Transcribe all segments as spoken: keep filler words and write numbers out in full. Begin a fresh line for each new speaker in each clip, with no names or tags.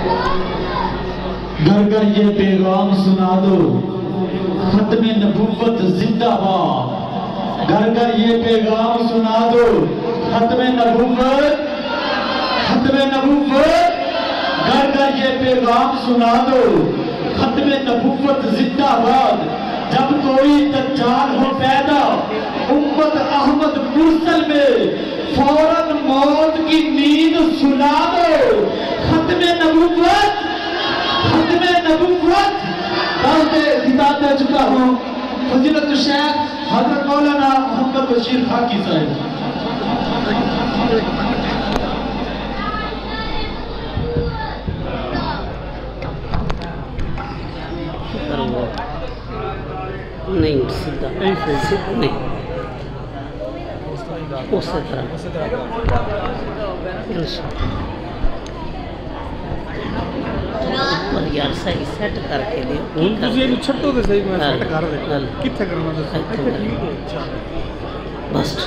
گھر گھر یہ پیغام سنا دو، ختم نبوت زندہ باد۔ گھر گھر یہ پیغام سنا دو، ختم نبوت، ختم نبوت۔ گھر گھر یہ پیغام سنا دو، ختم نبوت زندہ باد۔ جب کوئی دجال ہو پیدا امت احمد مرسل میں، فوراً موت کی نیند سنا دو، ختم نبوت، ختم نبوت۔ دعوت خطاب دے چکا ہوں فضیلت الشیخ حضرت مولانا محمد بشیر خاکی صاحب۔
نہیں سیدھا سیدھا نہیں اسی طرح پر یار صحیح سیٹ کر کے دے
ہن تسی یہ چھٹو تے صحیح میں سیٹ کر دے کتھے کرنا تے
بس۔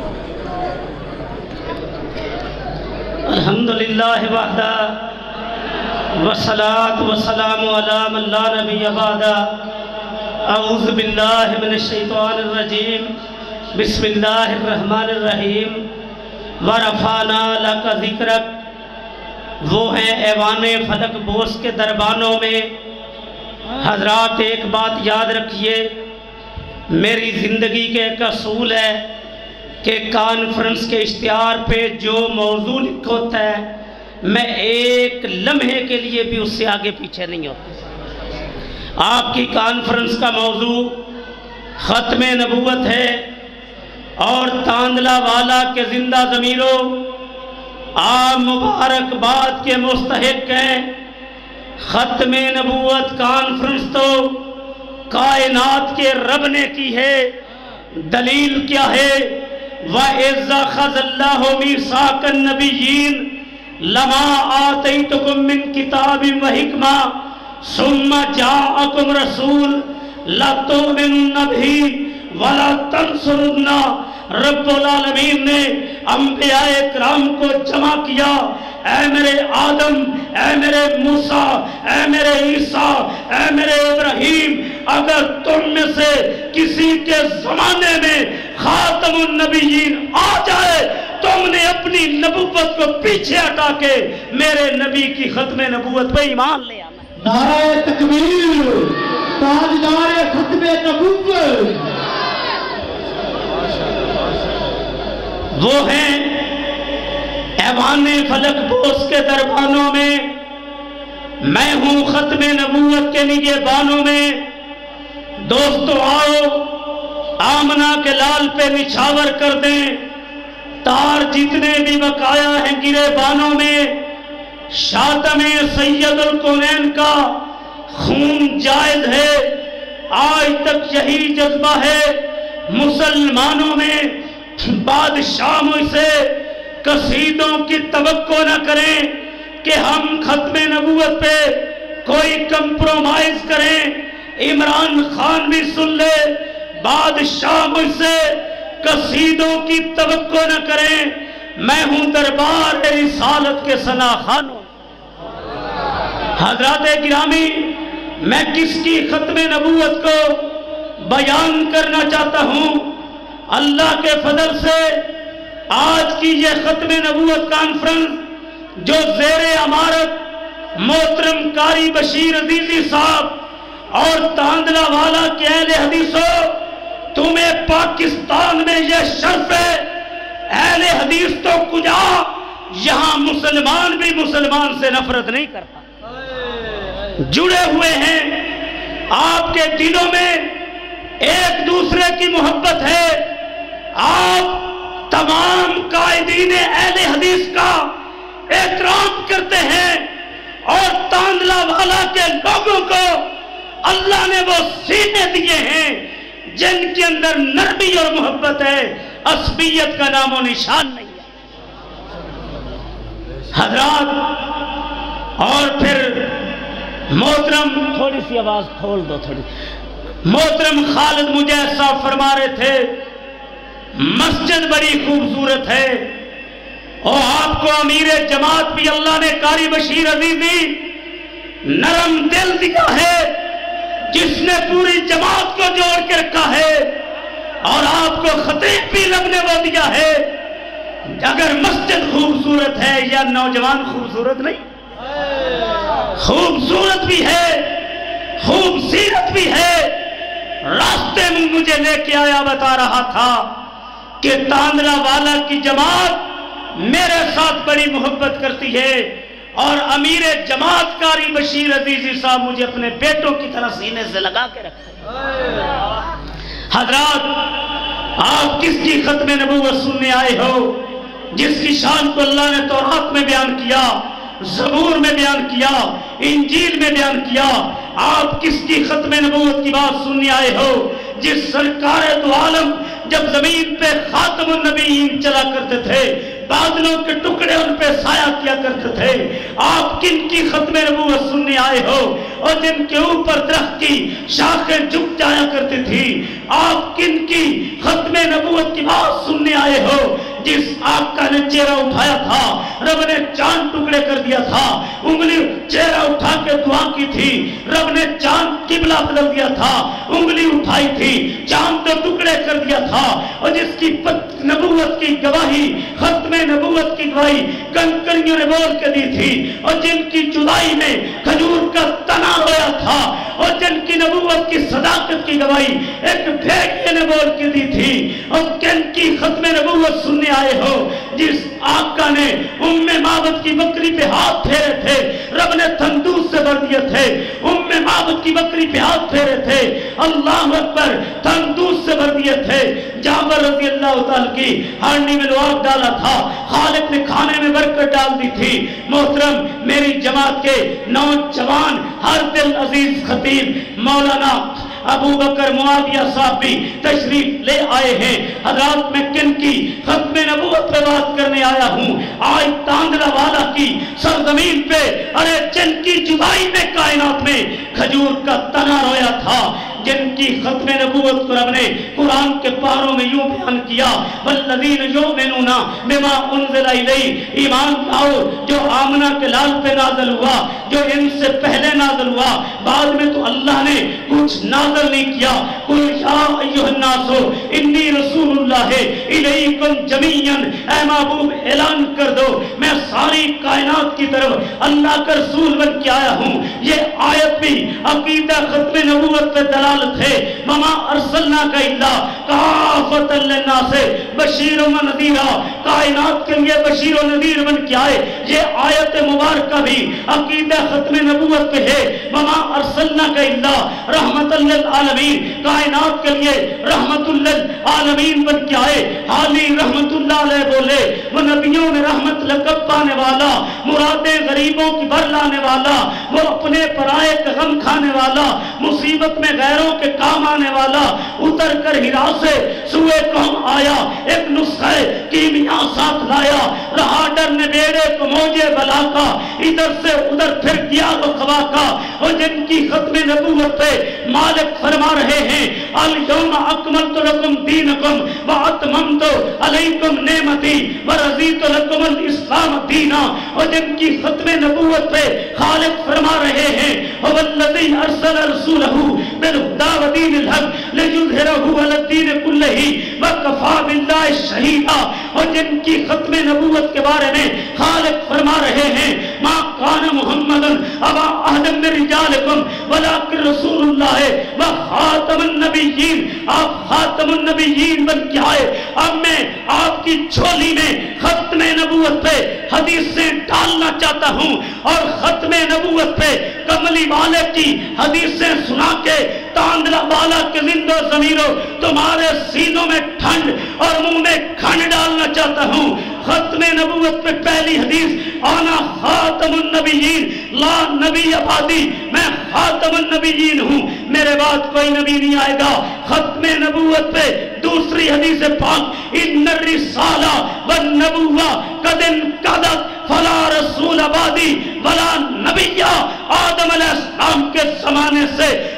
الحمدللہ وحدہ والصلاة والسلام علی من لا نبی بعدہ۔ اعوذ باللہ من الشیطان الرجیم، بسم اللہ الرحمن الرحیم۔ ورفعنا لک ذکرک، وہ ہیں ایوان فلک بوس کے دربانوں میں۔ حضرات ایک بات یاد رکھیے، میری زندگی کے ایک اصول ہے کہ کانفرنس کے اشتہار پہ جو موضوع لکھا ہوتا ہے میں ایک لمحے کے لیے بھی اس سے آگے پیچھے نہیں ہوتا۔ آپ کی کانفرنس کا موضوع ختم نبوت ہے اور تاندلہ والا کے زندہ ضمیروں آپ مبارکباد کے مستحق ہیں۔ ختم نبوت کانفرنس تو کائنات کے رب نے کی ہے۔ دلیل کیا ہے؟ وَإِذْ أَخَذَ اللَّهُ مِيثَاقَ النَّبِيِّينَ لَمَا آتَيْتُكُم مِّن كِتَابٍ وَحِكْمَةٍ ثم جاءکم رسول لَتُؤْمِنُنَّ بِهِ وَلَتَنْصُرُنَّهُ۔ رب العالمین نے انبیاء اکرام کو جمع کیا، اے میرے آدم، اے میرے موسیٰ، اے میرے عیسیٰ، اے میرے ابراہیم، اگر تم میں سے کسی کے زمانے میں خاتم النبیین آ جائے، تم نے اپنی نبوت کو پیچھے ہٹا کے میرے نبی کی ختم نبوت پہ ایمان لے آنا۔
نعرہ تکبیر، تاجدار ختم نبوت۔
وہ ہیں ایوان فلک بوس کے دربانوں میں، میں ہوں ختم نبوت کے نگہبانوں میں۔ دوستو آؤ آمنہ کے لال پہ نچھاور کر دیں، تار جتنے بھی بقایا ہیں گرے بانوں میں۔ شاتم سید الکونین کا خون جائز ہے، آج تک یہی جذبہ ہے مسلمانوں میں۔ بادشاہ مجھ سے قصیدوں کی توقع نہ کریں کہ ہم ختم نبوت پہ کوئی کمپرومائز کریں۔ عمران خان بھی سن لے، بادشاہ مجھ سے قصیدوں کی توقع نہ کریں، میں ہوں دربار رسالت کے ثنا خانوں۔ حضرات گرامی، میں کس کی ختم نبوت کو بیان کرنا چاہتا ہوں؟ اللہ کے فضل سے آج کی یہ ختم نبوت کانفرنس جو زیر امارت محترم قاری بشیر عزیزی صاحب اور تاندلہ والا کے اہل حدیثوں، تمہیں پاکستان میں یہ شرف ہے، اہل حدیث تو کجا، یہاں مسلمان بھی مسلمان سے نفرت نہیں کرتا، جڑے ہوئے ہیں، آپ کے دلوں میں ایک دوسرے کی محبت ہے، آپ تمام قائدین اہل حدیث کا احترام کرتے ہیں، اور تاندلہ والا کے لوگوں کو اللہ نے وہ سینے دیے ہیں جن کے اندر نرمی اور محبت ہے، عصبیت کا نام و نشان نہیں ہے۔ حضرات، اور پھر محترم، تھوڑی سی آواز کھول دو تھوڑی، محترم خالد مجاہد صاحب فرما رہے تھے مسجد بڑی خوبصورت ہے، اور آپ کو امیر جماعت بھی اللہ نے قاری بشیر عزیزی نرم دل دیا ہے جس نے پوری جماعت کو جوڑ کے رکھا ہے، اور آپ کو خطیب بھی رب نے وہ دیا ہے۔ اگر مسجد خوبصورت ہے یا نوجوان خوبصورت نہیں، خوبصورت بھی ہے، خوبصیرت بھی ہے۔ راستے میں مجھے لے کے آیا بتا رہا تھا کہ تاندلہ والا کی جماعت میرے ساتھ بڑی محبت کرتی ہے، اور امیر جماعت قاری بشیر عزیزی صاحب مجھے اپنے بیٹوں کی طرح سینے سے لگا کے رکھتے ہیں۔ حضرات، آپ کس کی ختم نبوت سننے آئے ہو؟ جس کی شان کو اللہ نے تورات میں بیان کیا، زبور میں بیان کیا، انجیل میں بیان کیا۔ آپ کس کی ختم نبوت کی بات سننے آئے ہو؟ جس سرکار دو عالم جب زمین پہ خاتم النبیین چلا کرتے تھے، بادلوں کے ٹکڑے ان پہ سایہ کیا کرتے تھے۔ آپ کن کی ختم نبوت سننے آئے ہو؟ اور جن کے اوپر درخت کی شاخیں جھک جایا کرتی تھی۔ آپ کن کی ختم نبوت کی بات سننے آئے ہو؟ جس آقا نے چہرہ اٹھایا تھا، رب نے چاند ٹکڑے کر دیا تھا، انگلی چہرہ اٹھا کے دعا کی تھی، رب نے چاند قبلہ بدل دیا تھا، انگلی اٹھائی تھی، چاند تو ٹکڑے کر دیا تھا۔ اور جس کی نبوت کی گواہی، ختم نبوت کی گواہی کنکریوں نے بول کے دی تھی، اور جن کی جدائی میں کھجور کا تنا رویا تھا، اور جن کی نبوت کی صداقت کی گواہی ایک بھیڑیے نے بول کے دی تھی، اور کن کی ختم نبوت سننے آئے ہو؟ جس آقا نے ام معبد کی بکری پہ ہاتھ پھیرے تھے، رب نے تندوس سے بھر دیے تھے۔ ام معبد کی بکری پہ ہاتھ پھیرے تھے، اللہ اکبر، تندوس سے بھر دیے تھے۔ جابر رضی اللہ تعالیٰ کی ہانڈی میں لعاب ڈالا تھا، خالق نے کھانے میں برکت ڈال دی تھی۔ محترم میری جماعت کے نوجوان ہر دل عزیز خطیب مولانا ابو بکر معاویہ صاحب بھی تشریف لے آئے ہیں۔ حضرات، میں کن کی ختم نبوت پہ بات کرنے آیا ہوں؟ آج تاندلہ والا کی سرزمین پہ، ارے جن کی جدائی میں کائنات میں کھجور کا تنا رویا تھا، جن کی ختم نبوت کو رب نے قرآن کے پاروں میں یوں بیان کیا، والذین یؤمنون بما انزل الیہ، ایمان لاؤ جو آمنہ کے لال پہ نازل ہوا، جو ان سے پہلے نازل ہوا، بعد میں تو اللہ نے کچھ نازل نہیں کیا۔ قل یا ایھا الناس انی رسول اللہ الیکم جمیعا، اے محبوب اعلان کر دو میں ساری کائنات کی طرف اللہ کا رسول بن کے آیا ہوں۔ یہ آیت بھی عقیدہ ختم نبوت پہ دلالت ہے۔ وما ارسلناک الا کافۃ للناس بشیر و نذیرا، کائنات کے لیے بشیر و نذیر بن کے آئے۔ یہ آیت مبارکہ بھی عقیدہ ختم نبوت پہ ہے۔ وما ارسلناک الا رحمت للعالمین، کائنات کے لیے رحمت للعالمین بن کے آئے۔ حالی رحمت اللہ علیہ بولے، وہ نبیوں میں رحمت لقب پانے والا، مرادیں غریبوں کی بھر لانے والا، وہ اپنے پرائے کا غم کھانے والا، مصیبت میں غیروں کے کام آنے والا، اتر کر ہرا سے سوئے قوم آیا، ایک نسخہ کیمیا ساتھ لایا، رہا ڈر نے بیڑے کو موجے بلا کا، ادھر سے ادھر پھر کیا وہ خوا کا۔ اور جن کی ختم نبوت پہ مالک فرما رہے ہیں، الیوم اکملت لکم دینکم واتممت علیکم نعمتی ورضیت لکم الاسلام دینا۔ اور جن کی ختم نبوت پہ خالق فرما رہے ہیں، والذی ارسل رسولہ بالہدی ودین الحق لیظہرہ علی الدین کلہ وکفی باللہ شہیدا۔ اور جن کی ختم نبوت کے بارے میں خالق فرما رہے ہیں، ما کان محمد ابا احد من رجالکم ولکن رسول اللہ وخاتم النبیین، آپ خاتم النبیین بن کے آئے۔ اب میں آپ کی جھولی میں ختم نبوت پہ حدیثیں ڈالنا چاہتا ہوں، اور ختم نبوت پہ کملی والے کی حدیثیں سنا کے تاندلہ والا کے زندہ ضمیروں تمہارے سینوں میں ٹھنڈ اور منہ میں کھنڈ ڈالنا چاہتا ہوں۔ ختم نبوت پہ پہلی حدیث، آنا خاتم النبیین لا نبی بعدی، میں خاتم النبیین ہوں، میرے بعد کوئی نبی نہیں آئے گا۔ ختم نبوت پہ دوسری حدیث پاک، ان الرسالہ والنبوہ قد انقضت فلا رسول بعدی ولا نبی، آدم علیہ السلام کے زمانے سے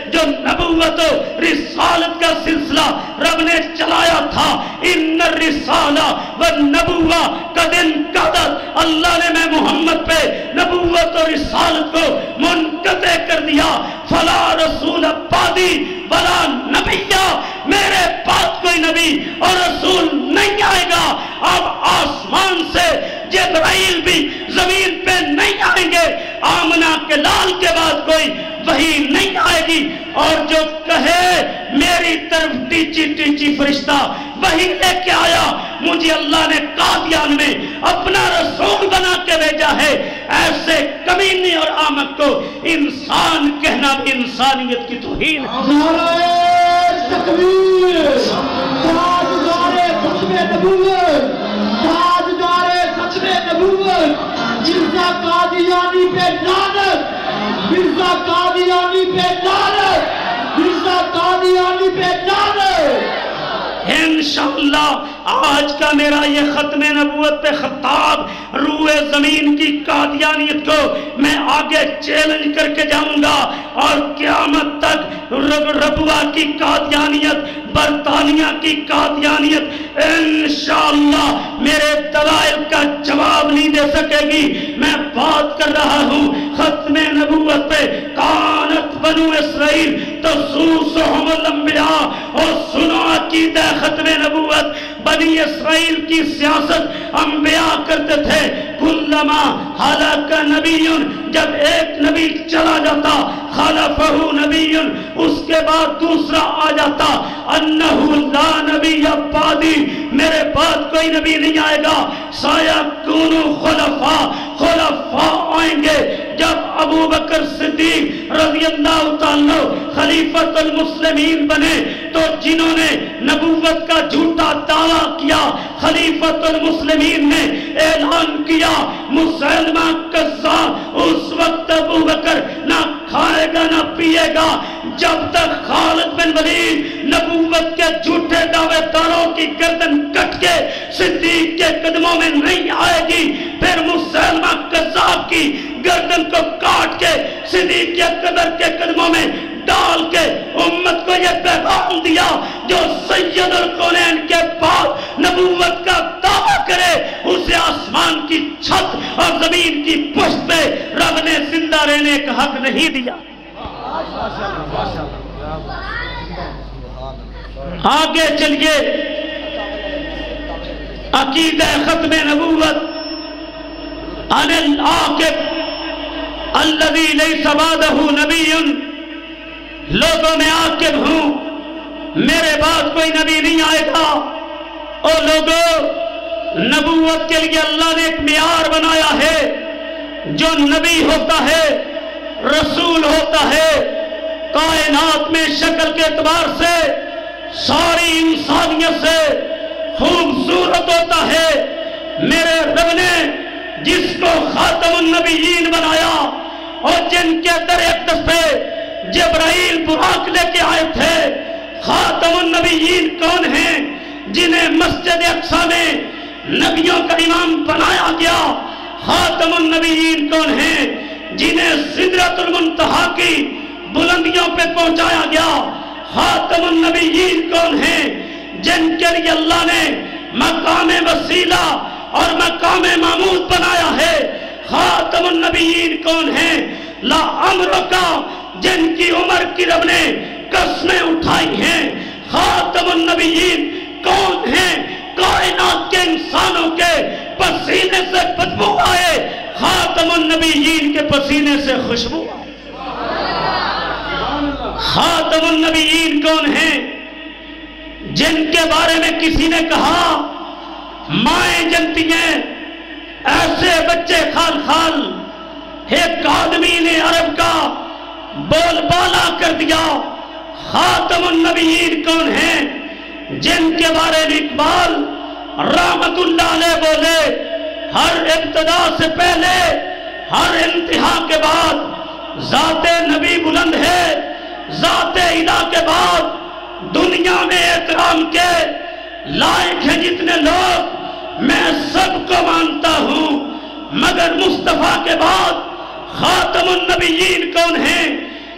جو نبوت و رسالت کا سلسلہ رب نے چلایا تھا، ان الرسالہ والنبوہ قد انقضت، اللہ نے میں محمد پہ نبوت و رسالت کو منقطع کر دیا، فلا رسول بعدی ولا نبیہ، میرے بعد کوئی نبی اور رسول نہیں آئے گا۔ اب آسمان سے جبرائیل بھی زمین پہ نہیں آئیں گے، آمنہ کے لال کے بعد کوئی وحی نہیں آئے گی، اور جو کہے میری طرف ٹیچی ٹیچی فرشتہ وحی لے کے آیا، مجھے اللہ نے قادیان میں اپنا رسول بنا کے بھیجا ہے، ایسے کمینے اور آمد کو انسان کہنا بھی انسانیت کی توہین ہے۔
نعرہ تکبیر، تاجدار ختم نبوت، تاجدار ختم نبوت، مرزا قادیانی پہ لعنت، مرزا قادیانی پہ لعنت، مرزا قادیانی پہ لعنت۔
انشاءاللہ آج کا میرا یہ ختم نبوت پہ خطاب روئے زمین کی قادیانیت کو میں آگے چیلنج کر کے جاؤں گا، اور قیامت تک رب ربوہ کی قادیانیت، برطانیہ کی قادیانیت انشاءاللہ میرے دلائل کا جواب نہیں دے سکے گی۔ میں بات کر رہا ہوں ختم نبوت پہ، کانت بنو اسرائیل تسوسہم الانبیاء، اور سنو عقیدہ ختم نبوت، بنی اسرائیل کی سیاست انبیاء کرتے تھے، کلما ہلاک نبی، جب ایک نبی چلا جاتا خلفہ نبی، اس کے بعد دوسرا آ جاتا، انہو لا نبی بعدی، میرے بعد کوئی نبی نہیں آئے گا، سیکون خلفاء، خلفاء آئیں گے۔ جب ابو بکر صدیق رضی اللہ تعالیٰ خلیفۃ المسلمین بنے تو جنہوں نے نبوت کا جھوٹا دعویٰ کیا، خلیفۃ المسلمین نے اعلان کیا مسلمہ کذاب، اس وقت ابو بکر نہ کھائے گا نہ پیے گا جب تک خالد بن ولید نبوت کے جھوٹے دعوے داروں کی گردن کٹ کے صدیق کے قدموں میں نہیں آئے گی، پھر مسلمہ کذاب کی گردن کو کاٹ کے صدیق کے قبر کے قدموں میں ڈال کے امت کو یہ پیغام دیا، جو سید الکونین کے بعد نبوت کا دعویٰ کرے اسے آسمان کی چھت اور زمین کی پشت پہ رب نے زندہ رہنے کا حق نہیں دیا۔ آگے چلیے، عقیدہ ختم نبوت، ان العاقب الذی لیس بعدہ نبی، لوگوں میں عاقب ہوں، میرے بعد کوئی نبی نہیں آئے گا۔ او لوگوں، نبوت کے لیے اللہ نے ایک معیار بنایا ہے، جو نبی ہوتا ہے، رسول ہوتا ہے، کائنات میں شکل کے اعتبار سے ساری انسانیت سے خوبصورت ہوتا ہے۔ میرے رب نے جس کو خاتم النبیین بنایا، اور جن کے در اقدس پہ جبرائیل براق لے کے آئے تھے، خاتم النبیین کون ہیں؟ جنہیں مسجد اقصی میں نبیوں کا امام بنایا گیا۔ خاتم النبیین کون ہیں؟ جنہیں سدرۃ المنتہا کی بلندیوں پہ پہنچایا گیا۔ خاتم النبیین کون ہیں؟ جن کے لیے اللہ نے مقام وسیلہ اور مقام معمود بنایا ہے۔ خاتم النبیین کون ہیں؟ لا عمر کا، جن کی عمر کی رب نے قسمیں اٹھائی ہیں۔ خاتم النبیین کون ہیں؟ کائنات کے انسانوں کے پسینے سے بدبو آئے، خاتم النبیین کے پسینے سے خوشبو آئے۔ خاتم النبیین کون ہیں؟ جن کے بارے میں کسی نے کہا مائیں جنتی ہیں، ایسے بچے خال خال، ایک آدمی نے عرب کا بول بالا کر دیا۔ خاتم النبیین کون ہیں؟ جن کے بارے میں اقبال رحمت اللہ علیہ بولے، ہر ابتدا سے پہلے ہر انتہا کے بعد ذات نبی بلند ہے، ذات الہ کے بعد دنیا میں احترام کے لائق ہیں جتنے لوگ، میں سب کو مانتا ہوں، مگر مصطفیٰ کے بعد خاتم النبیین کون ہیں؟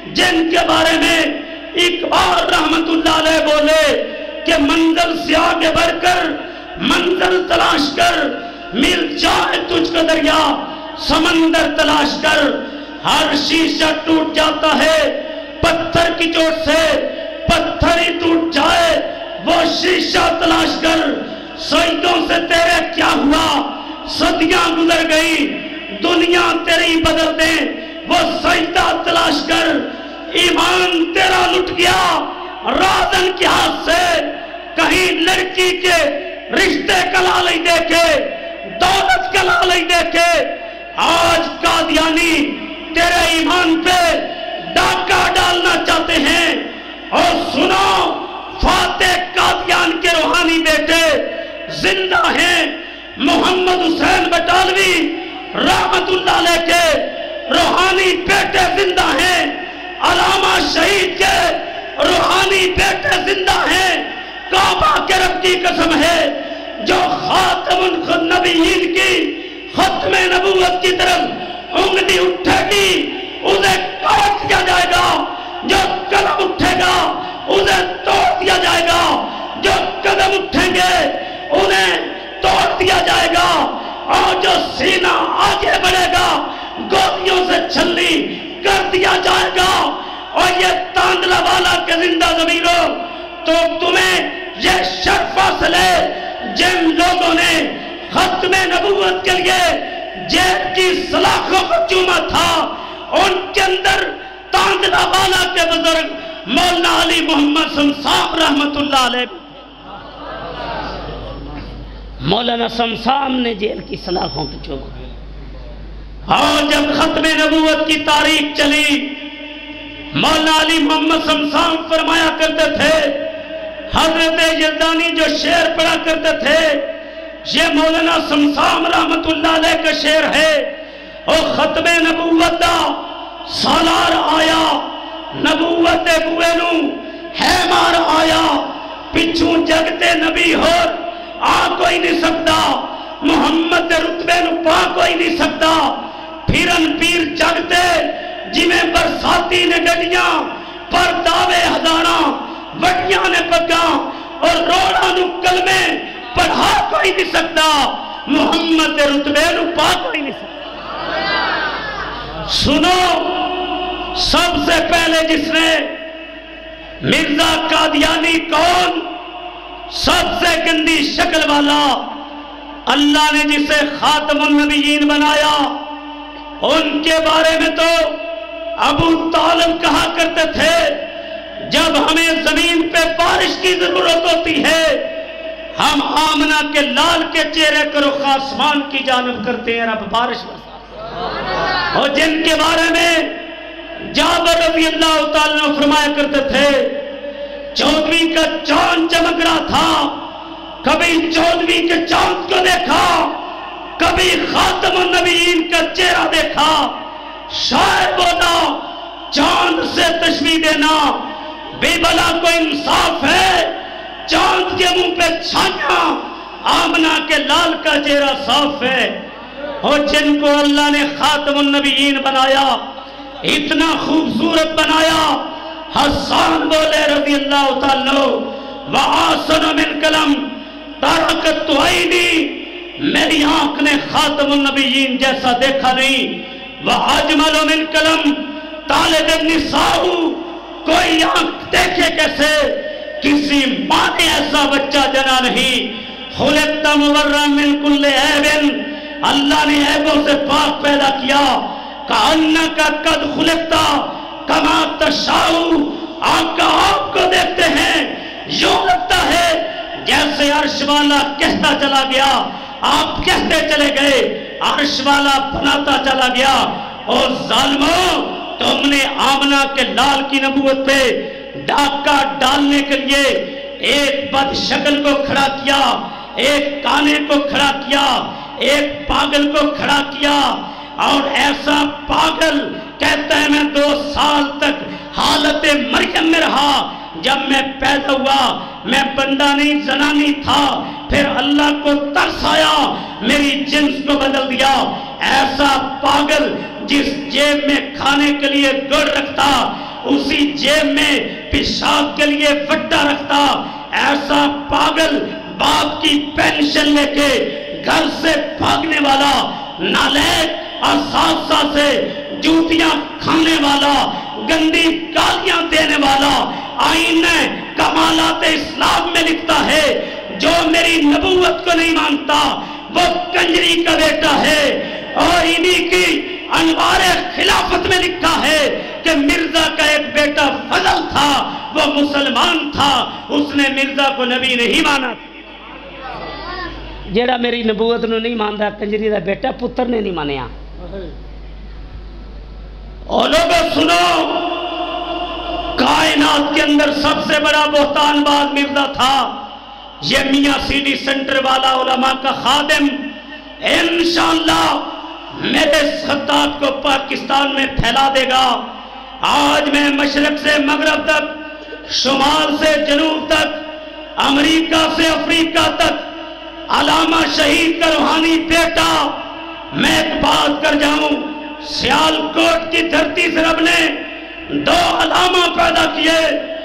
جن کے بارے میں اقبال رحمت اللہ علیہ بولے کہ منزل سے آگے بڑھ کر منزل تلاش کر، مل جائے تجھ کو دریا سمندر تلاش کر، ہر شیشہ ٹوٹ جاتا ہے پتھر کی چوٹ سے، پتھر ہی ٹوٹ جائے وہ شیشہ تلاش کر، سجدوں سے تیرے کیا ہوا، صدیاں گزر گئی دنیا تیری بدل دے وہ سجدہ تلاش کر، ایمان تیرا لٹ گیا رازن کے ہاتھ سے، کہیں لڑکی کے رشتے کلا لئی دیکھے، دولت کلا لئی دیکھے، آج قادیانی تیرے ایمان پہ ڈاکہ ڈالنا چاہتے ہیں۔ اور سنو، فاتح قادیان کے روحانی بیٹے زندہ ہیں، محمد حسین بٹالوی رحمت اللہ علیہ کے روحانی بیٹے زندہ ہیں، علامہ شہید کے روحانی بیٹے زندہ ہیں۔ کعبہ کے رب کی قسم ہے جو خاتم النبیین کی ختم نبوت کی طرف انگلی اٹھے گی اسے کاٹ دیا جائے گا، جو قدم اٹھے گا اسے توڑ دیا جائے گا، جو قدم اٹھیں گے انہیں توڑ دیا جائے گا، اور جو سینہ آگے بڑھے گا گولیوں سے چھلی کر دیا جائے گا۔ اور یہ تاندلہ والا کے زندہ ضمیروں، تو تمہیں یہ شرف حاصل ہے جن لوگوں نے ختم نبوت کے لیے جیل کی سلاخوں کو چوما تھا، ان کے اندر تاندلہ والا کے بزرگ مولانا علی محمد شمسام رحمت اللہ علیہ، مولانا شمسام نے جیل کی سلاخوں کو چوما۔ اور جب ختم نبوت کی تاریخ چلی، مولانا علی محمد شمسام فرمایا کرتے تھے، حضرت یزدانی جو شعر پڑھا کرتے تھے یہ مولانا شمسام رحمت اللہ علیہ کا شعر ہے۔ اور ختم نبوت دا سالار آیا، نبوت بوئے نو ہے مار آیا، پچھوں جگتے نبی ہو آ کوئی نہیں سکتا، محمد رتبے نو پا کوئی نہیں سکتا، پھرن پیر جگتے جی میں برساتی نے گڈیاں پر دعوے ہزاراں وڈیاں نے پگاں، اور روڑا نو کلمے پڑھا کوئی نہیں سکتا، محمد رتبے نو پا کوئی نہیں سکتا۔ سنو، سب سے پہلے جس نے مرزا قادیانی کون، سب سے گندی شکل والا، اللہ نے جسے خاتم النبیین بنایا، ان کے بارے میں تو ابو طالب کہا کرتے تھے جب ہمیں زمین پہ بارش کی ضرورت ہوتی ہے ہم آمنہ کے لال کے چہرے کو رخ آسمان کی جانب کرتے ہیں، رب بارش برسا۔ اور جن کے بارے میں جابر رضی اللہ تعالیٰ عنہ فرمایا کرتے تھے چودھویں کا چاند چمک رہا تھا، کبھی چودھویں کے چاند کو دیکھا، کبھی خاتم النبیین کا چہرہ دیکھا، شاعر بولا چاند سے تشبیہ دینا بے بلا کو انصاف ہے، چاند کے منہ پہ چھایا آمنہ کے لال کا چہرہ صاف ہے۔ اور جن کو اللہ نے خاتم النبیین بنایا، اتنا خوبصورت بنایا، حسان بولے رضی اللہ تعالیٰ وَآسَنَ مِنْ قَلَمْ تَرَكَتْ عَيْنِي، میری آنکھ نے خاتم النبیین جیسا دیکھا نہیں، وَأَجْمَلُ مِنْ قَلَمْ طَالِبِ النِّسَاءُ، کوئی آنکھ دیکھے کیسے، کسی ماں نے ایسا بچہ جنا نہیں، خُلِقْتَ مُبَرًّا مِنْ كُلِّ عَيْبٍ، اللہ نے عیبوں سے پاک پیدا کیا، کَأَنَّكَ قَدْ خُلِقْتَ کَمَا تَشَاءُ، آقا آپ کو دیکھتے ہیں یوں لگتا ہے جیسے عرش والا کہتا چلا گیا، آپ کہتے چلے گئے، عرش والا بناتا چلا گیا۔ اور ظالموں، تم نے آمنہ کے لال کی نبوت پہ ڈاکہ ڈالنے کے لیے ایک بد شکل کو کھڑا کیا، ایک کانے کو کھڑا کیا، ایک پاگل کو کھڑا کیا، اور ایسا پاگل کہتا ہے میں دو سال تک حالت مریم میں رہا، جب میں پیدا ہوا میں بندہ نہیں زنانی تھا، پھر اللہ کو ترس آیا میری جنس کو بدل دیا۔ ایسا پاگل جس جیب میں کھانے کے لیے گڑ رکھتا، اسی جیب میں پیشاب کے لیے وٹا رکھتا۔ ایسا پاگل باپ کی پینشن لے کے گھر سے بھاگنے والا، نالائق اساتذہ سے جوتیاں کھانے والا، گندی گالیاں دینے والا آئینہ کمالات اسلام میں لکھتا ہے جو میری نبوت کو نہیں مانتا وہ کنجری کا بیٹا ہے۔ اور انہی کی انوار خلافت میں لکھا ہے کہ مرزا کا ایک بیٹا فضل تھا، وہ مسلمان تھا، اس نے مرزا کو نبی نہیں مانا۔ جیڑا میری نبوت نو نہیں مانتا کنجری دا بیٹا پتر نے نہیں مانیا۔ اور لوگوں سنو، کائنات کے اندر سب سے بڑا بہتان باز مرزا تھا۔ یہ میاں سی ڈی سینٹر والا علماء کا خادم انشاءاللہ میرے اس خطاب کو پاکستان میں پھیلا دے گا۔ آج میں مشرق سے مغرب تک، شمال سے جنوب تک، امریکہ سے افریقہ تک علامہ شہید کا روحانی بیٹا، میں ایک بات کر جاؤں، سیالکوٹ کی دھرتی سے رب نے دو علامہ پیدا کیے۔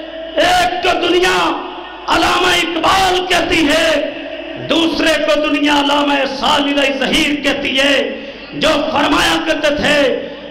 ایک کو دنیا علامہ اقبال کہتی ہے، دوسرے کو دنیا علامہ صالح ظہیر کہتی ہے، جو فرمایا کرتے تھے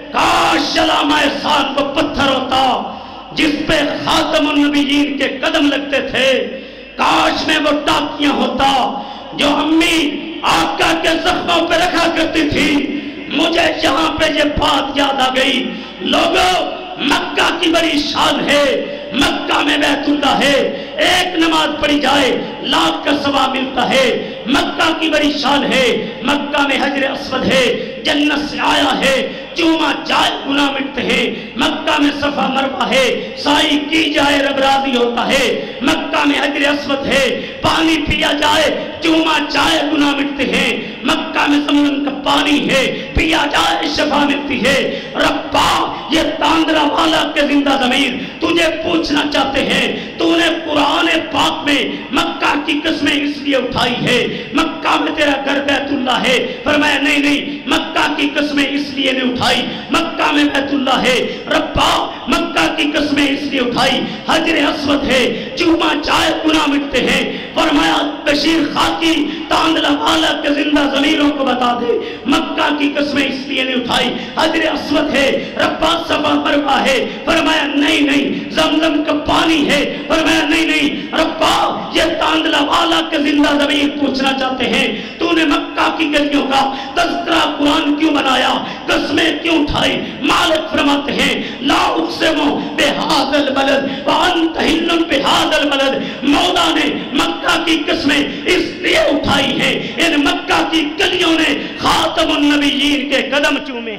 کاش علامہ احسان کو پتھر ہوتا جس پہ خاتم النبیین کے قدم لگتے تھے، کاش میں وہ ٹاکیاں ہوتا جو امی آقا کے زخموں پہ رکھا کرتی تھی۔ مجھے یہاں پہ یہ بات یاد آ گئی، لوگوں مکہ کی بڑی شان ہے، مکہ میں بیت اللہ ہے، ایک نماز پڑھی جائے لاکھ کا ثواب ملتا ہے۔ مکہ کی بڑی شان ہے، مکہ میں حجر اسود ہے، جنت سے آیا ہے، چوما جائے گناہ مٹتے ہیں۔ مکہ میں صفا مروہ ہے، سائی کی جائے رب راضی ہوتا ہے۔ مکہ میں حجر اسود ہے، پانی پیا جائے چوما جائے گناہ مٹتے ہیں۔ مکہ میں زمزم کا پانی ہے، پیا جائے شفا ملتی ہے۔ ربا یہ تاندرا والا کے زندہ ضمیر تجھے پوچھنا چاہتے ہیں، تو نے قرآن پاک میں مکہ کی قسمیں اس لیے اٹھائی ہے، مکہ میں تیرا گھر بیت اللہ ہے؟ فرمایا نہیں نہیں، مکہ کی قسمیں اس لیے نہیں اٹھائی، مکہ میں بیت اللہ ہے۔ ربا مکہ کی قسمیں اس لیے اٹھائی، حجر اسود ہے، چوما جائے گناہ مٹتے ہیں۔ فرمایا بشیر خاکی تاندلا والا کے زندہ ضمیروں کو بتا دے، مکہ کی قسمیں اس لیے نہیں اٹھائی، حجر اسود ہے، ربا صفا مروہ ہے۔ فرمایا نہیں نہیں، زمزم کا پانی ہے۔ فرمایا نہیں نہیں، ربا یہ تاندلا والا کے زندہ ضمیر پوچھنا چاہتے ہیں، تو نے مکہ کی گلیوں کا تذکرہ قرآن کیوں بنایا، قسمیں کیوں اٹھائی؟ مالک فرماتے ہیں لا اقسم بہذا البلد وانت حل بہذا البلد، مولا نے مکہ کی قسمیں اس لیے اٹھائی ہیں، ان مکہ کی گلیوں نے خاتم النبیین کے قدم چومے۔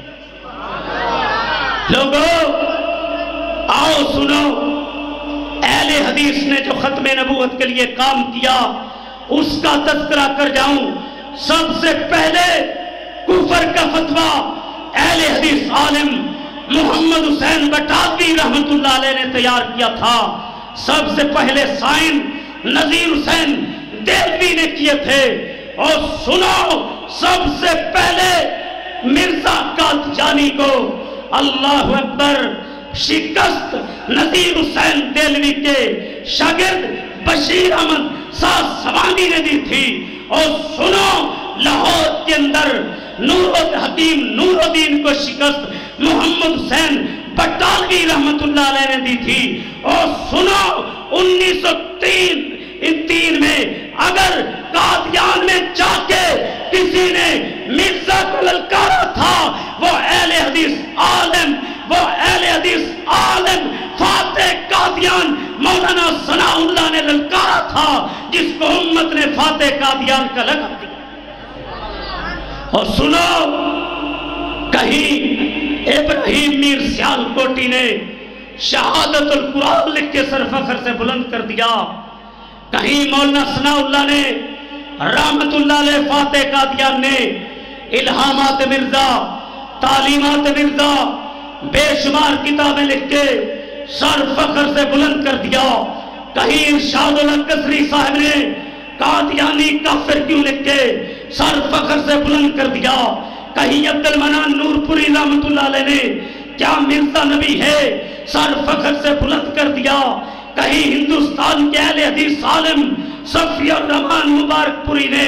لوگوں آؤ سنو، اہل حدیث نے جو ختم نبوت کے لیے کام کیا اس کا تذکرہ کر جاؤں۔ سب سے پہلے کفر کا فتویٰ اہل حدیث عالم محمد حسین بٹالوی رحمت اللہ علیہ نے تیار کیا تھا۔ سب سے پہلے سائن نذیر حسین دہلوی نے کیے تھے۔ اور سنو، سب سے پہلے مرزا قادیانی کو اللہ اکبر شکست نذیر حسین دہلوی کے شاگرد بشیر احمد ساز سوانی نے دی تھی۔ اور سنو، لاہور کے اندر نور حکیم نور الدین کو شکست محمد حسین بٹالوی رحمت اللہ علیہ نے دی تھی۔ اور سنو، انیس سو تین تین میں اگر قادیان میں جا کے کسی نے مرزا کو للکارا تھا، وہ اہل حدیث عالم وہ اہل حدیث عالم فاتح قادیان مولانا ثناء اللہ نے للکارا تھا، جس کو امت نے فاتح قادیان کا لقب دیا۔ اور سنو، کہیں ابراہیم میر سیالکوٹی نے شہادت القرآن لکھ کے سر فخر سے بلند کر دیا، کہیں مولانا ثناء اللہ نے رحمت اللہ علیہ فاتح قادیان نے الہامات مرزا تعلیمات مرزا بے شمار کتابیں لکھ کے سر فخر سے بلند کر دیا، کہیں ارشاد القصری صاحب نے قادیانی کافر کیوں لکھ کے سر فخر سے بلند کر دیا، کہیں عبد المنان نور پوری رحمت اللہ علیہ نے کیا مرزا نبی ہے سر فخر سے بلند کر دیا. کہیں ہندوستان کے اہل حدیث عالم صفی الرحمان مبارک پوری نے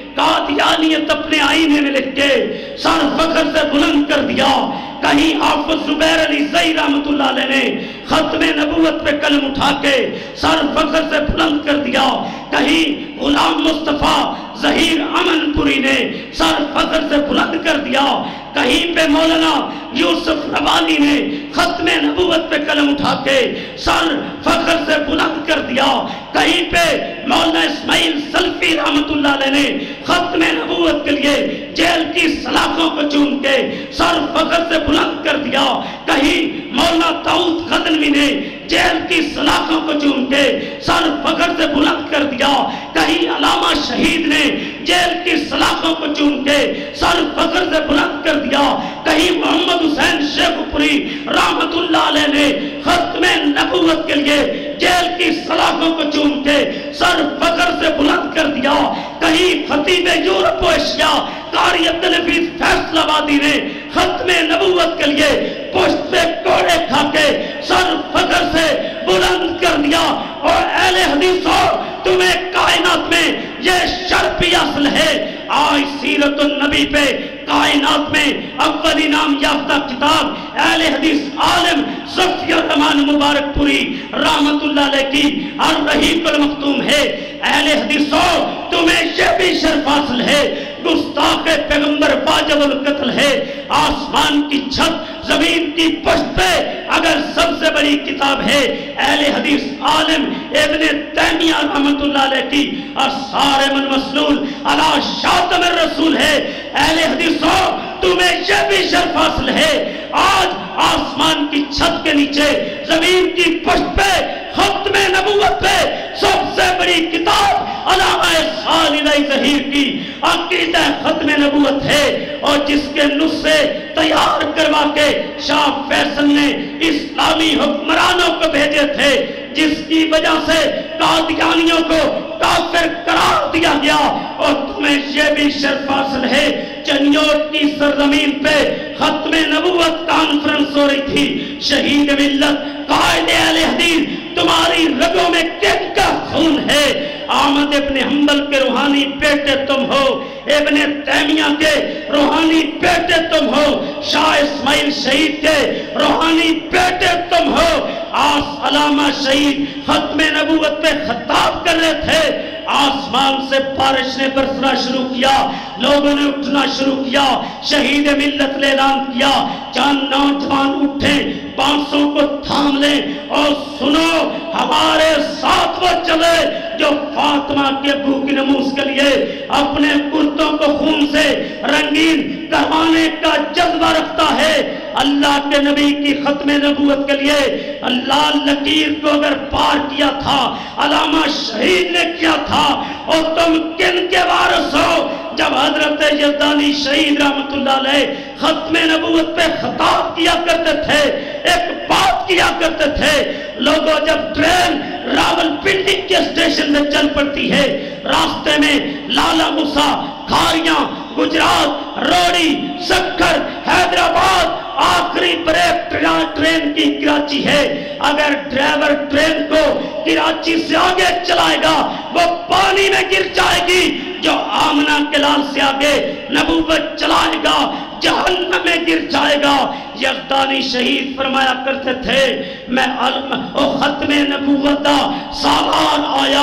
قادیانیت اپنے آئینے میں لکھ کے سر فخر سے بلند کر دیا. کہیں حافظ زبیر علی زئی رحمت اللہ علیہ نے ختم نبوت پہ قلم اٹھا کے سر فخر سے بلند کر دیا. کہیں غلام مصطفیٰ ظہیر امن پوری نے سر فخر سے بلند کر دیا. کہیں پہ مولانا یوسف نبانی نے ختم نبوت پہ قلم اٹھا کے سر فخر سے بلند کر دیا. کہیں پہ مولانا اسماعیل سلفی رحمت اللہ علیہ نے ختم نبوت کے لیے جیل کی سلاخوں کو چوم کے سر فخر سے بلند کر دیا. کہیں مولانا داؤد غزنوی نے جیل کی سلاخوں کو چوم کے سر فخر سے بلند کر دیا. کہیں علامہ شہید نے جیل کی سلاخوں کو چوم کے سر فخر سے بلند کر دیا. کہیں محمد حسین شیخ پوری رحمت اللہ علیہ نے ختم نبوت کے لیے جیل کی سلاخوں کو چوم کے سر فخر سے بلند کر دیا. کہیں خطیب یورپ و ایشیا قاری عبدالحفیظ فیصل آبادی نے ختم نبوت کے لیے پشت پہ کوڑے کھا کے سر فخر سے بلند کر دیا. اور اہل حدیثوں تمہیں کائنات میں یہ شرفی اصل ہے. آج سیرت النبی پہ کائنات میں اول انعام یافتہ کتاب اہل حدیث عالم صفی الرحمان مبارک پوری رحمت اللہ علیہ کی الرحیق المختوم ہے. اہل حدیثوں تمہیں یہ بھی شرف حاصل ہے. گستاخ پیغمبر واجب القتل ہے. آسمان کی چھت زمین کی پشت پہ اگر سب سے بڑی کتاب ہے اہل حدیث عالم ابن تیمیہ رحمت اللہ علیہ کی الصارم المسلول علی شاتم الرسول ہے. اہل حدیثوں تمہیں یہ بھی شرف حاصل ہے. آج آسمان کی چھت کے نیچے زمین کی پشت پہ ختم نبوت پہ سب سے بڑی کتاب علامہ صالح ظہیر کی عقیدہ ختم نبوت ہے. اور جس کے نسخے تیار کروا کے شاہ فیصل نے اسلامی حکمرانوں کو بھیجے تھے, جس کی وجہ سے قادیانیوں کو کافر قرار دیا گیا. اور تمہیں یہ بھی شرف حاصل ہے چنیوٹ کی سرزمین پہ ختم نبوت کانفرنس ہو رہی تھی. شہید ملت قائد اہل حدیث تمہاری رگوں میں کن کا خون ہے. احمد ابن حنبل کے روحانی بیٹے تم ہو, ابن تیمیہ کے روحانی بیٹے تم ہو, شاہ اسماعیل شہید کے روحانی بیٹے تم ہو. آس علامہ شہید ختم نبوت پہ خطاب کر رہے تھے. آسمان سے بارش نے برسنا شروع کیا, لوگوں نے اٹھنا شروع کیا, شہید ملت نے اعلان کیا. چند نوجوان اٹھے, بانسوں کو تھام لیں اور سنو ہمارے ساتھ وہ چلے جو فاطمہ کے ابو کی نموز کے لیے اپنے کرتوں کو خون سے رنگین کروانے کا جذبہ رکھتا ہے. اللہ کے نبی کی ختم نبوت کے لیے اللہ لکیر کو اگر پار کیا تھا علامہ شہید نے کیا تھا, اور تم کن کے وارث ہو جب حضرت یزدانی شہید رحمت اللہ علیہ ختم نبوت پہ خطاب کیا کرتے تھے, ایک بات کیا کرتے تھے. لوگوں جب ٹرین راول پنڈی کے اسٹیشن میں چل پڑتی ہے, راستے میں لالا موسیٰ, کھاریاں, گجرات, روڑی, سکھر, حیدرآباد, آخری بریک ٹرین کی کراچی ہے. اگر ڈرائیور ٹرین کو کراچی سے آگے چلائے گا وہ پانی میں گر جائے گی. جو آمنہ کے لال سے آگے نبوت چلائے گا جہنم میں گر جائے گا. یزدانی شہید فرمایا کرتے تھے میں ختم نبوت دا سالار آیا,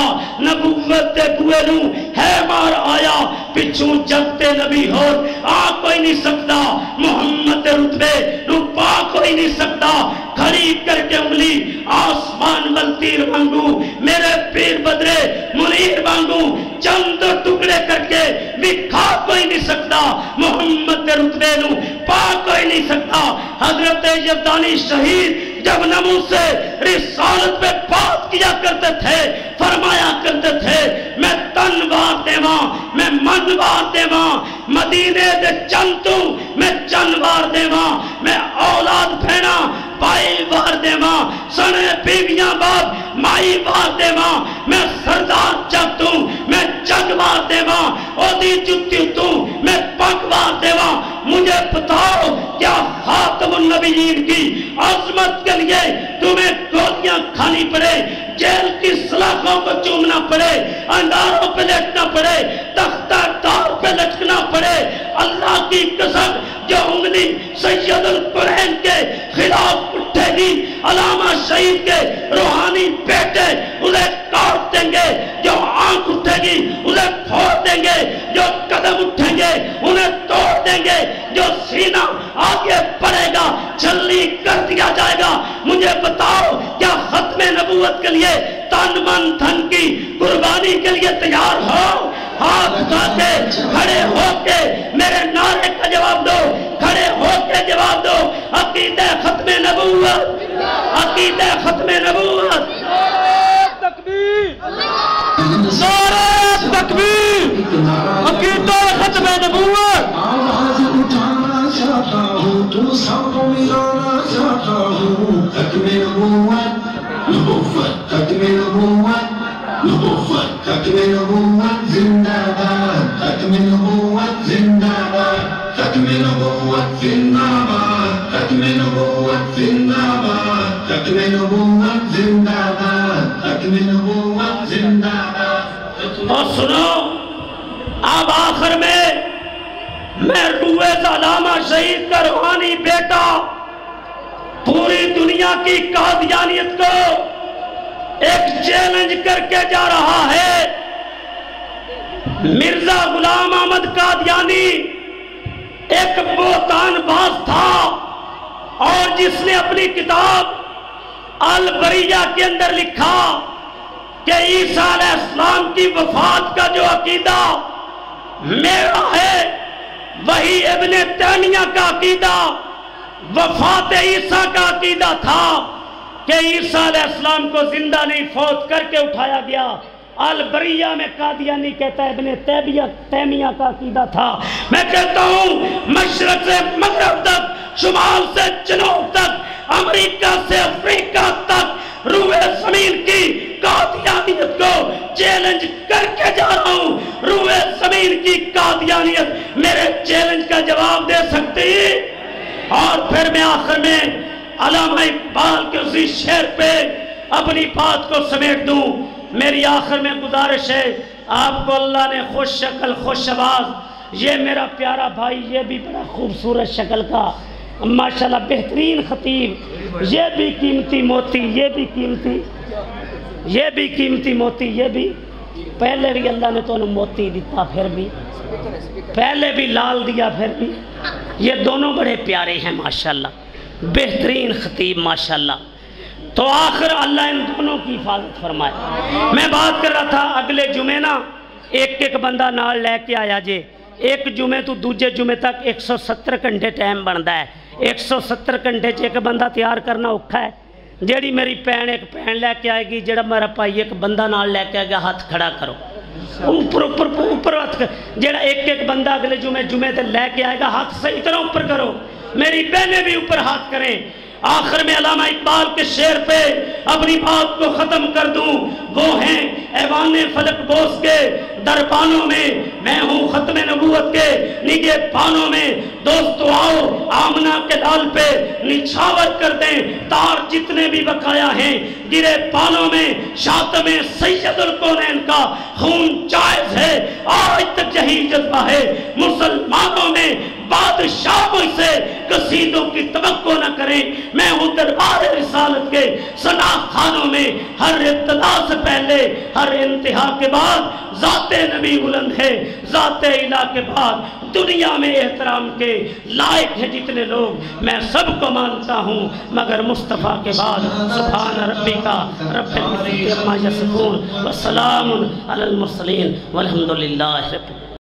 نبوت دے بوئے نو ہے مار آیا, پچھوں جگتے نبی ہو آ کوئی نہیں سکتا, محمد رتبے نو پا کوئی نہیں سکتا. کھڑی کر کے انگلی آسمان والتیر مانگو, میرے پیر بدرے منیر مانگو, چند ٹکڑے کر کے بکھا کوئی نہیں سکتا, محمد رتبے نو پا کوئی نہیں سکتا. حضرت یزدانی شہید جب نمو سے رسالت پہ بات کیا کرتے تھے فرمایا کرتے تھے میں تن وار دیواں, میں من وار دیواں, مدینے دے چنتو میں چن وار دیواں, میں اولاد بھینا پائی وار دیواں, سنے بیویاں باپ مائی وار دیواں, میں سردار چاہتوں میں جگ وار دیواں, اودی جتی تو میں پگ وار دیواں. مجھے بتاؤ کیا خاتم النبیین کی عظمت امت کے لیے تمہیں گولیاں کھانی پڑے، جیل کی سلاخوں کو چومنا پڑے، انگاروں پہ لٹنا پڑے، تختہ دار پہ لٹکنا پڑے، اللہ کی قسم جو انگلی سید القرآن کے خلاف اٹھے گی، علامہ شہید کے روحانی بیٹے انہیں کاٹ دیں گے، جو آنکھ اٹھے گی انہیں پھوڑ دیں گے، جو قدم اٹھیں گے انہیں توڑ دیں گے، جو سینہ آگے بڑھے گا چھلی کر دیا جائے گا۔ مجھے بتاؤ کیا ختم نبوت کے لیے تن من دھن کی قربانی کے لیے تیار ہو؟ ہاتھ اٹھا کے کھڑے ہو کے میرے نعرے کا جواب دو، کھڑے ہو کے جواب دو، عقیدہ ختم نبوت، عقیدہ ختم نبوت،
تکبیر، نعرہ تکبیر، عقیدہ ختم نبوت۔
آواز اٹھانا چاہتا ہوں تو سب کو ملانا چاہتا ہوں، ختم نبوت، نبوت، ختم نبوت، نبوت، ختم نبوت زندہ باد، ختم نبوت زندہ باد، ختم نبوت زندہ باد، ختم نبوت زندہ باد، ختم نبوت زندہ باد، ختم نبوت زندہ باد۔
اور سنو اب آخر میں میں رویز علامہ شہید کا روحانی بیٹا پوری دنیا کی قادیانیت کو ایک چیلنج کر کے جا رہا ہے۔ مرزا غلام احمد قادیانی ایک بہتان باز تھا، اور جس نے اپنی کتاب البریہ کے اندر لکھا کہ عیسیٰ علیہ السلام کی وفات کا جو عقیدہ میرا ہے وہی ابن تیمیہ کا عقیدہ وفات عیسیٰ کا عقیدہ تھا کہ عیسیٰ علیہ السلام کو زندہ نہیں فوت کر کے اٹھایا گیا۔ البریہ میں قادیانی کہتا ہے ابن تیمیہ کا عقیدہ تھا۔ میں کہتا ہوں مشرق سے مغرب تک، شمال سے جنوب تک، امریکہ سے افریقہ تک روئے زمین کی قادیانیت کو چیلنج کر کے جا رہا ہوں۔ روئے زمین کی قادیانیت میرے چیلنج کا جواب دے سکتی؟ اور پھر میں آخر میں علامہ اقبال کے اسی شعر پہ اپنی بات کو سمیٹ دوں۔ میری آخر میں گزارش ہے، آپ کو اللہ نے خوش شکل خوش آواز، یہ میرا پیارا بھائی یہ بھی بڑا خوبصورت شکل کا ماشاءاللہ بہترین خطیب، یہ بھی قیمتی موتی، یہ بھی قیمتی یہ بھی قیمتی موتی، یہ بھی پہلے بھی اللہ نے تو انہوں موتی دیتا، پھر بھی پہلے بھی لال دیا، پھر بھی یہ دونوں بڑے پیارے ہیں ماشاءاللہ، بہترین خطیب ماشاءاللہ۔ تو آخر اللہ ان دونوں کی حفاظت فرمائے۔ میں بات کر رہا تھا اگلے جمعے نا ایک ایک بندہ نال لے کے آیا جے، ایک جمعے تو دوجے جمعے تک ایک سو ستر گھنٹے ٹائم بنتا ہے، ایک سو ستر گھنٹے ایک بندہ تیار کرنا اوکھا ہے۔ جیڑی میری پین ایک پین لے کے آئے گی، جیڑا میرا پائی ایک بندہ نال لے کے آئے گا، ہاتھ کھڑا کرو اوپر اوپر اوپر ہاتھ، جیڑا ایک ایک بندہ اگلے جمعے جمعے تے لے کے آئے گا ہاتھ صحیح طرح اوپر کرو، میری بہنیں بھی اوپر ہاتھ کریں۔ آخر میں علامہ اقبال کے شعر پہ اپنی بات کو ختم کر دوں، وہ ہیں ایوان فلک بوس کے دربانوں میں، میں ہوں ختم نبوت کے نگے پانوں میں، دوستو آؤ آمنہ کے لال پہ نچھاور کر دیں، تار جتنے بھی بقایا ہیں گرے پانوں میں، شاتم سید الکونین کا خون جائز ہے، آج تک یہی جذبہ ہے مسلمانوں میں، بادشاہوں سے قصیدوں کی توقع نہ کریں، میں ہوں دربار رسالت کے سنا خانوں میں، ہر ابتدا سے پہلے ہر انتہا کے بعد ذات نبی بلند ہے، ذات الہ کے بعد دنیا میں احترام کے لائق ہے جتنے لوگ، میں سب کو مانتا ہوں مگر مصطفیٰ کے بعد۔ سبحان ربی کا رب العزت عما یصفون وسلام علی المرسلین والحمدللہ رب